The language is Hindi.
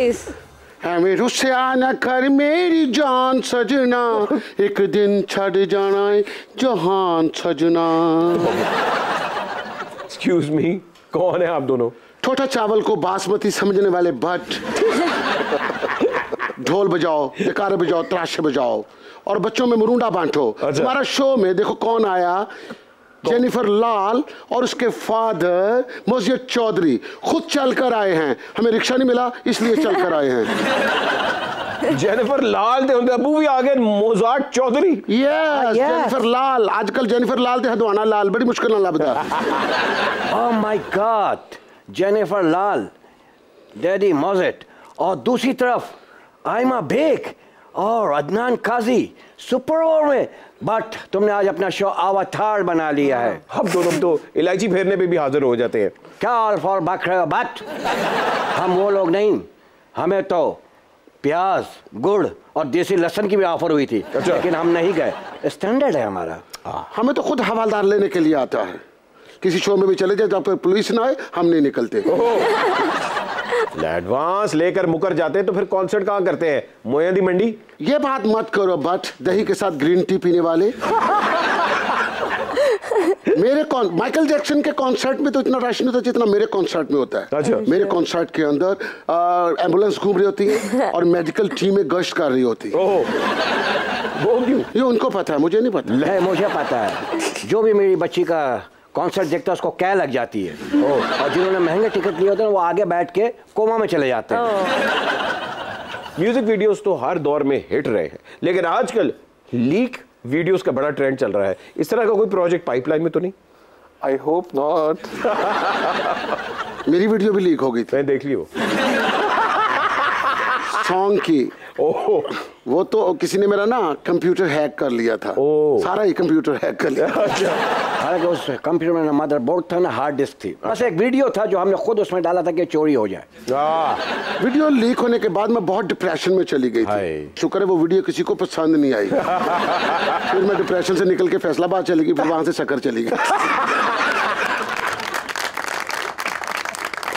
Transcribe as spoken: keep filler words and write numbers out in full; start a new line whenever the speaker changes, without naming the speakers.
प्लीज।
हमें रुस्या न कर मेरी जान सजना, एक दिन छड़ जाना है जहान सजना।
एक्सक्यूज मी, कौन है आप दोनों?
छोटा चावल को बासमती समझने वाले भट्ट। ढोल बजाओ, जकारे बजाओ, तराशे बजाओ और बच्चों में मुरुंडा बांटो।
अच्छा।
हमारा शो में देखो कौन आया, जेनिफर लाल और उसके फादर मोजियत चौधरी खुद चलकर आए हैं। हमें रिक्शा नहीं मिला इसलिए चलकर आए हैं।
जेनिफर लाल दे उनके अबू भी आ गए, Mozart Chaudhary.
Yes, Jennifer Lal. आजकल जेनिफर लाल दे हदवाना लाल बड़ी मुश्किल ना लभदा।
Oh my God, Jennifer Lal, daddy Mozart और दूसरी तरफ आयमा बेग और अदनान काजी सुपर ओवर में। बट तुमने आज अपना शो अवतार बना लिया है।
हम दोनों तो इलायची फेरने पे भी हाजिर हो जाते हैं।
क्या ऑल फॉर बक रहे हो? बट हम वो लोग नहीं, हमें तो प्याज, गुड़ और देसी लहसुन की भी ऑफर हुई थी। अच्छा। लेकिन हम नहीं गए, स्टैंडर्ड है हमारा।
हमें तो खुद हवालदार लेने के लिए आता है। किसी शो में भी चले जाए जब तक पुलिस ना आए हम नहीं निकलते।
एडवांस लेकर मुकर जाते हैं तो फिर कॉन्सर्ट कहाँ करते हैं? मोया दी मंडी।
ये बात मत करो बट दही के साथ ग्रीन टी पीने वाले। मेरे कौन माइकल जैक्सन के कॉन्सर्ट में तो इतना रश नहीं होता जितना मेरे कॉन्सर्ट में होता है।
अच्छा।
मेरे कॉन्सर्ट के अंदर एम्बुलेंस घूम रही होती है और मेडिकल टीमें गश्त कर रही होती है।
वो क्यों?
ये उनको पता है, मुझे नहीं पता।
नहीं, मुझे पता है। जो भी मेरी बच्ची का कॉन्सर्ट देखता है उसको क्या लग जाती है। और जिन्होंने महंगे टिकट लिए होते हैं वो आगे बैठ के कोमा में चले जाते हैं।
म्यूजिक वीडियोस तो हर दौर में हिट रहे हैं, लेकिन आजकल लीक वीडियोस का बड़ा ट्रेंड चल रहा है। इस तरह का कोई प्रोजेक्ट पाइपलाइन में तो नहीं?
I hope not.
मेरी वीडियो भी लीक हो गई थी।
मैं देख ली वो
सॉन्ग की।
ओह,
वो तो किसी ने मेरा ना कंप्यूटर हैक कर लिया था।
ओह।
सारा ही कंप्यूटर हैक कर लिया।
हालांकि उस कंप्यूटर में ना मदर बोर्ड था ना हार्ड डिस्क थी, बस एक वीडियो था जो हमने खुद उसमें डाला था कि चोरी हो जाए।
वीडियो लीक होने के बाद मैं बहुत डिप्रेशन में चली गई थी। शुक्र है वो वीडियो किसी को पसंद नहीं आई। फिर मैं डिप्रेशन से निकल के फैसलाबाद चली गई, फिर वहां से शक्कर चली गई।